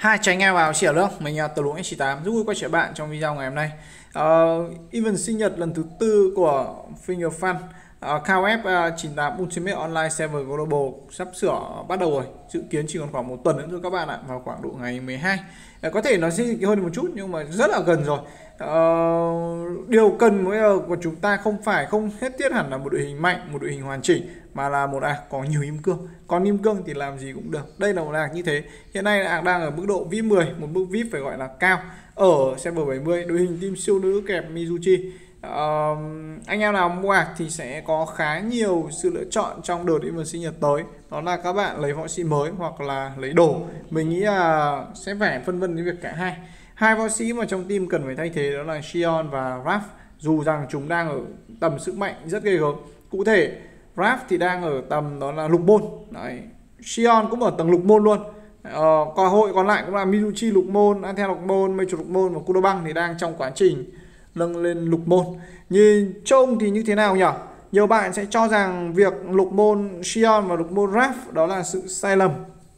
Hai tránh nghe vào xỉa nước mình Tờ Lũng X8 rất vui quay trở bạn trong video ngày hôm nay. Event sinh nhật lần thứ tư của Finger Fun KOF 98 Ultimate Online Server Global sắp sửa bắt đầu rồi, dự kiến chỉ còn khoảng một tuần nữa thôi các bạn ạ, vào khoảng độ ngày 12. Có thể nó sẽ hơn một chút nhưng mà rất là gần rồi. Điều cần bây giờ của chúng ta không hết thiết hẳn là một đội hình mạnh, một đội hình hoàn chỉnh, mà là một có nhiều kim cương. Còn kim cương thì làm gì cũng được. Đây là một như thế. Hiện nay đang ở mức độ VIP 10, một mức VIP phải gọi là cao ở server 70, đội hình team siêu nữ kẹp Mizuchi. Anh em nào mua thì sẽ có khá nhiều sự lựa chọn trong đợt event sinh nhật tới, đó là các bạn lấy võ sĩ mới hoặc là lấy đồ. Mình nghĩ là sẽ phải phân vân đến việc cả hai võ sĩ mà trong team cần phải thay thế, đó là Sion và Raph, dù rằng chúng đang ở tầm sức mạnh rất ghê gớm. Cụ thể Raph thì đang ở tầm đó là lục môn đấy, Sion cũng ở tầng lục môn luôn. Còn hội còn lại cũng là Mizuchi lục môn, Anthea lục môn, Major lục môn và Kurobang thì đang trong quá trình nâng lên lục môn. Nhìn trông thì như thế nào nhỉ? Nhiều bạn sẽ cho rằng việc lục môn Sion và lục môn Raph đó là sự sai lầm,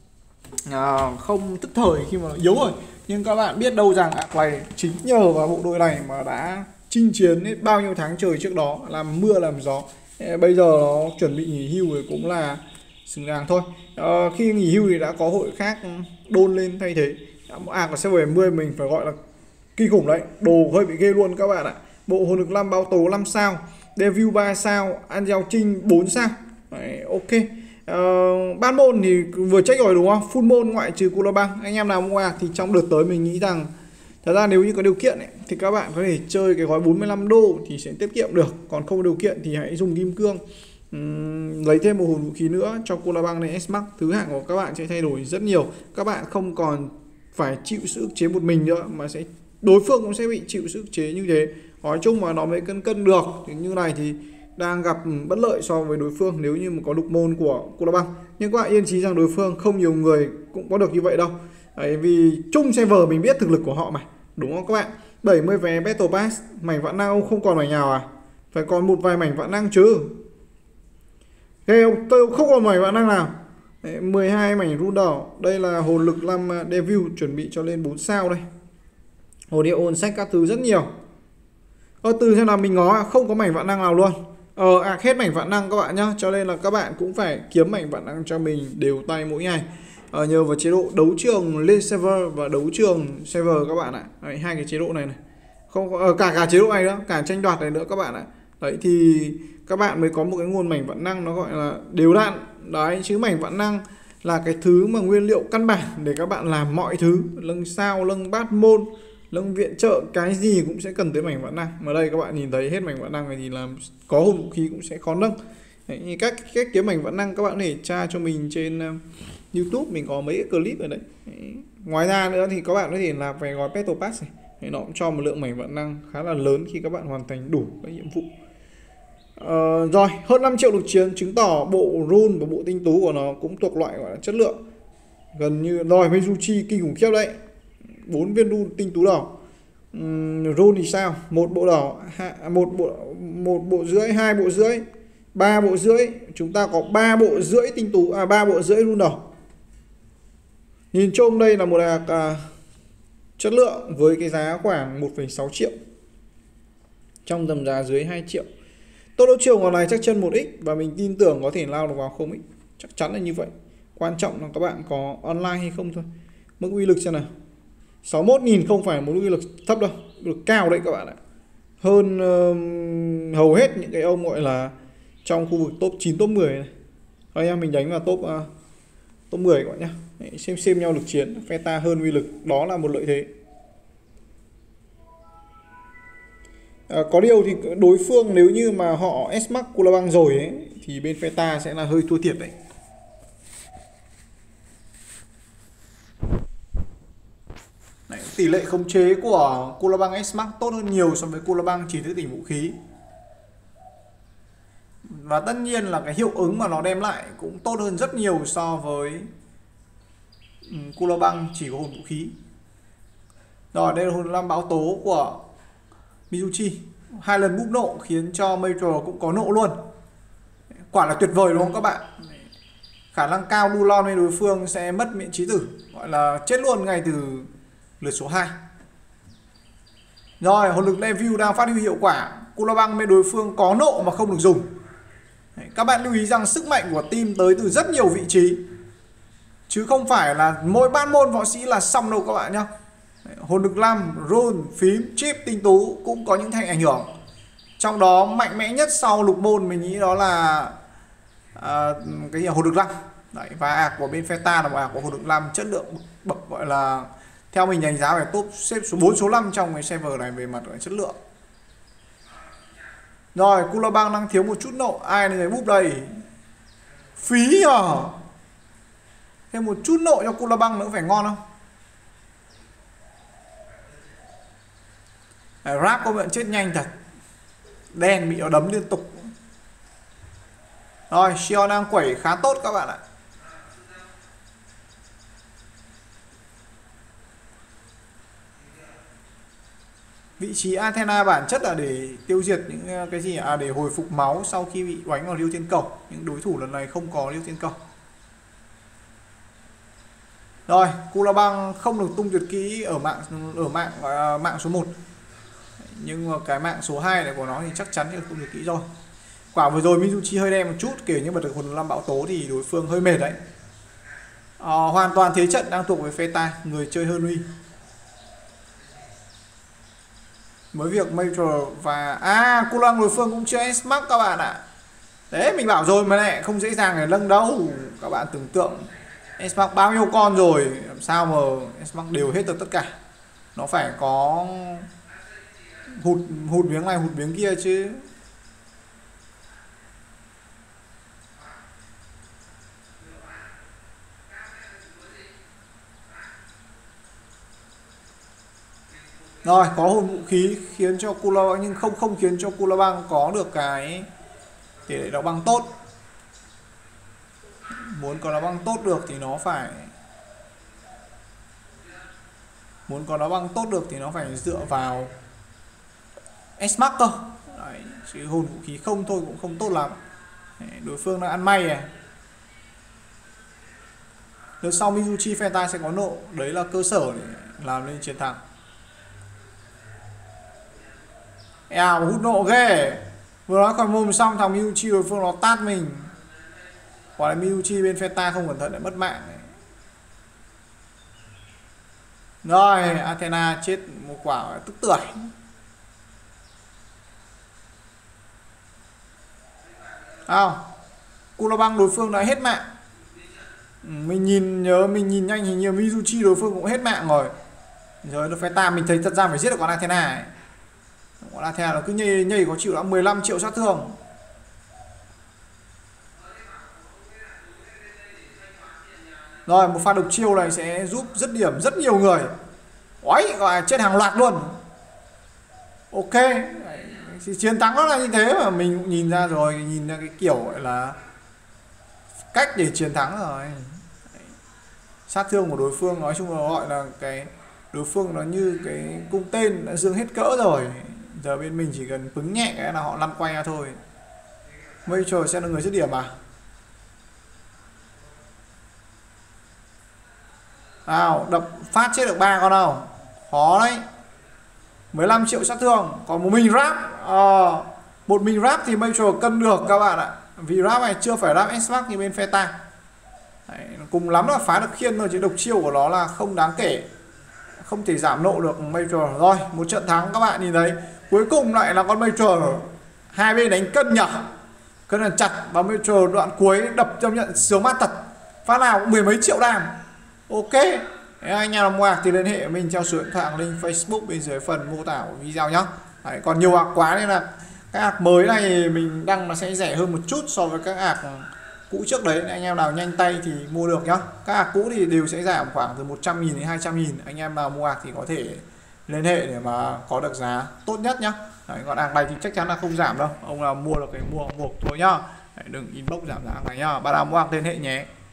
không tức thời khi mà nó yếu rồi. Nhưng các bạn biết đâu rằng này chính nhờ vào bộ đôi này mà đã chinh chiến hết bao nhiêu tháng trời trước đó, làm mưa làm gió, bây giờ nó chuẩn bị nghỉ hưu rồi cũng là xứng đáng thôi. Khi nghỉ hưu thì đã có hội khác đôn lên thay thế. Của server 70 mình phải gọi là kinh khủng đấy, đồ hơi bị ghê luôn các bạn ạ. Bộ hồn lực 5 báo tố 5 sao, Devil 3 sao, Angel Trinh 4 sao. Đấy, ok. Ban môn thì vừa check rồi đúng không? Full môn ngoại trừ Kurobang. Anh em nào mua thì trong đợt tới mình nghĩ rằng thật ra nếu như có điều kiện ấy, thì các bạn có thể chơi cái gói 45 đô thì sẽ tiết kiệm được. Còn không có điều kiện thì hãy dùng kim cương, lấy thêm một hồn vũ khí nữa cho Kurobang này S-Max. Thứ hạng của các bạn sẽ thay đổi rất nhiều. Các bạn không còn phải chịu sự ức chế một mình nữa, mà đối phương cũng sẽ bị chịu sự ức chế như thế. Nói chung mà nó mới cân được. Thì như này thì đang gặp bất lợi so với đối phương nếu như mà có lục môn của Kurobang. Nhưng các bạn yên trí rằng đối phương không nhiều người cũng có được như vậy đâu. Bởi vì chung server mình biết thực lực của họ mà, đúng không các bạn? 70 vé Battle Pass, mảnh vạn năng không còn mảnh nào à? Phải còn một vài mảnh vạn năng chứ. Ghê không? Tôi không còn mảnh vạn năng nào. 12 mảnh rune đỏ. Đây là hồn lực 5 Devil chuẩn bị cho lên 4 sao đây. Hồn địa ôn sách các thứ rất nhiều. Từ xem nào mình ngó không có mảnh vạn năng nào luôn. Hết mảnh vạn năng các bạn nhá. Cho nên là các bạn cũng phải kiếm mảnh vạn năng cho mình đều tay mỗi ngày. Nhờ vào chế độ đấu trường lên server và đấu trường server các bạn ạ. Đấy, hai cái chế độ này này. Không cả chế độ này nữa, cả tranh đoạt này nữa các bạn ạ. Đấy thì các bạn mới có một cái nguồn mảnh vạn năng nó gọi là đều đặn. Đấy, chứ mảnh vạn năng là cái thứ mà nguyên liệu căn bản để các bạn làm mọi thứ, lâng sao, lâng bát môn, lâng viện trợ, cái gì cũng sẽ cần tới mảnh vạn năng. Mà đây các bạn nhìn thấy hết mảnh vạn năng này thì làm có hồn vũ khí cũng sẽ khó nâng. Đấy, cách kiếm mảnh vạn năng các bạn có thể tra cho mình trên YouTube, mình có mấy cái clip ở đấy. Đấy. Ngoài ra nữa thì các bạn có thể làm về gói Battle Pass này. Đấy, nó cũng cho một lượng mảnh vạn năng khá là lớn khi các bạn hoàn thành đủ các nhiệm vụ. Rồi, hơn 5 triệu lực chiến chứng tỏ bộ rune và bộ tinh tú của nó cũng thuộc loại gọi là chất lượng. Gần như rồi, Mizuchi kinh khủng khiếp đấy. 4 viên rune tinh tú đỏ. Rune thì sao? Một bộ đỏ, một bộ rưỡi, 2 bộ rưỡi, 3 bộ rưỡi. Chúng ta có 3 bộ rưỡi tinh tú, 3 bộ rưỡi rune đỏ. Nhìn chung đây là một chất lượng với cái giá khoảng 1,6 triệu, trong tầm giá dưới 2 triệu. Tốc độ chiều này chắc chân 1x và mình tin tưởng có thể lao được vào 0x, chắc chắn là như vậy. Quan trọng là các bạn có online hay không thôi. Mức uy lực xem nào. 61.000 không phải một uy lực thấp đâu, uy lực cao đấy các bạn ạ. Hơn hầu hết những cái ông gọi là trong khu vực top 9, top 10 này. Anh em mình đánh vào top 10 các bạn nhé. Xem nhau lực chiến, phe ta hơn uy lực, đó là một lợi thế. Có điều thì đối phương nếu như mà họ S-Max Kurobang rồi ấy, thì bên phe ta sẽ là hơi thua thiệt đấy. Đấy, tỷ lệ khống chế của Kurobang S-Max tốt hơn nhiều so với Kurobang chỉ thức tỉnh vũ khí. Và tất nhiên là cái hiệu ứng mà nó đem lại cũng tốt hơn rất nhiều so với Kurobang chỉ có hồn vũ khí. Rồi, đây là hồn 5 báo tố của Mizuchi. 2 lần búp nộ khiến cho Major cũng có nộ luôn. Quả là tuyệt vời đúng không các bạn? khả năng cao Dulon với đối phương sẽ mất miễn chí tử, gọi là chết luôn ngay từ lượt số 2. Rồi, hồn lực Leview đang phát huy hiệu quả. Kulabang bên đối phương có nộ mà không được dùng. Đấy, các bạn lưu ý rằng sức mạnh của team tới từ rất nhiều vị trí, chứ không phải là mỗi ban môn võ sĩ là xong đâu các bạn nhé. Hồn lực lam, rune, phím, chip, tinh tú cũng có những thành ảnh hưởng. Trong đó mạnh mẽ nhất sau lục môn mình nghĩ đó là cái gì, hồn lực lam. Đấy, và ạc của bên Feta là một ạc của hồn lực lam chất lượng bậc, gọi là theo mình đánh giá về top xếp số 4 số 5 trong cái server này về mặt chất lượng. Rồi, Kulabang đang thiếu một chút nộ. Ai này búp đây? Phí à? Thêm một chút nộ cho Kulabang nữa phải ngon không? Rap công nhận chết nhanh thật. Đen bị nó đấm liên tục. Rồi, Xion đang quẩy khá tốt các bạn ạ. Vị trí Athena bản chất là để tiêu diệt những cái gì, để hồi phục máu sau khi bị đánh vào Liêu Thiên Cầu. Những đối thủ lần này không có Liêu Thiên Cầu. Rồi, Kulabang không được tung tuyệt kỹ ở mạng số 1. Nhưng mà cái mạng số 2 này của nó thì chắc chắn là tung tuyệt kỹ rồi. Quả vừa rồi Mizuchi hơi đen một chút, kể như bật được hồn lam bão tố thì đối phương hơi mệt đấy. Hoàn toàn thế trận đang thuộc về Feta, người chơi hơn Huy. Mới việc Major và Kulabang đối phương cũng chơi S-Max các bạn ạ. Đấy, mình bảo rồi mà lại không dễ dàng để nâng đâu. Các bạn tưởng tượng S-Max bao nhiêu con rồi, làm sao mà S-Max đều hết được tất cả. Nó phải có hụt miếng này hụt miếng kia chứ. Rồi, có hồn vũ khí khiến cho Kulabang, nhưng không khiến cho Kulabang có được cái tỷ lệ đóng băng tốt. Muốn có nó băng tốt được thì nó phải dựa vào S-Max cơ. Đấy, chứ hồn vũ khí không thôi cũng không tốt lắm. Đấy, đối phương đang ăn may này. Lượt sau Mizuchi Feta sẽ có nộ, đấy là cơ sở để làm nên chiến thắng. Hút nộ ghê. Vừa nói khỏi mồm xong thằng Mizuchi đối phương nó tát mình. Quả là Mizuchi bên Feta không cẩn thận lại mất mạng này. Rồi, Athena chết một quả tức tưởi. Kulabang đối phương đã hết mạng. Mình nhìn nhanh hình như Mizuchi đối phương cũng hết mạng rồi. Rồi nó Feta mình thấy thật ra phải giết được con Athena ấy. Con Athena nó cứ nhây có chịu đã 15 triệu sát thương. Rồi, một pha độc chiêu này sẽ giúp dứt điểm rất nhiều người. Ôi, gọi là chết hàng loạt luôn. Ok, thì chiến thắng nó là như thế mà mình cũng nhìn ra rồi, nhìn ra cái kiểu gọi là cách để chiến thắng rồi. Sát thương của đối phương nói chung là gọi là cái đối phương nó như cái cung tên đã dương hết cỡ rồi. Giờ bên mình chỉ cần pứng nhẹ cái là họ lăn quay ra thôi. Major sẽ là người dứt điểm à? Đập phát chết được 3 con đâu. Khó đấy. 15 triệu sát thương. Còn một mình rap. Một mình rap thì Major cân được các bạn ạ. Vì rap này chưa phải rap S-Max như bên Feta. Đấy, cùng lắm là phá được khiên thôi, chứ độc chiêu của nó là không đáng kể. Không thể giảm nộ được Major. Rồi, một trận thắng các bạn nhìn thấy. Cuối cùng lại là con Major. Hai bên đánh cân nhở. Cân là chặt. Và Major đoạn cuối đập trong nhận sướng mát thật. Phát nào cũng 10 mấy triệu đam. Ok. Nếu anh em mua ạc thì liên hệ với mình theo số điện thoại link Facebook bên dưới phần mô tả của video nhé. Đấy, còn nhiều ạc quá nên là các ạc mới này mình đăng nó sẽ rẻ hơn một chút so với các ạc cũ trước đấy. Anh em nào nhanh tay thì mua được nhá. Các ạc cũ thì đều sẽ giảm khoảng từ 100.000 đến 200.000. Anh em nào mua ạc thì có thể liên hệ để mà có được giá tốt nhất nhá. Đấy, còn ạc này thì chắc chắn là không giảm đâu. Ông nào mua được cái mua một thôi nhá. Đấy, đừng inbox giảm giá này nhá. Bạn nào mua ạc liên hệ nhé.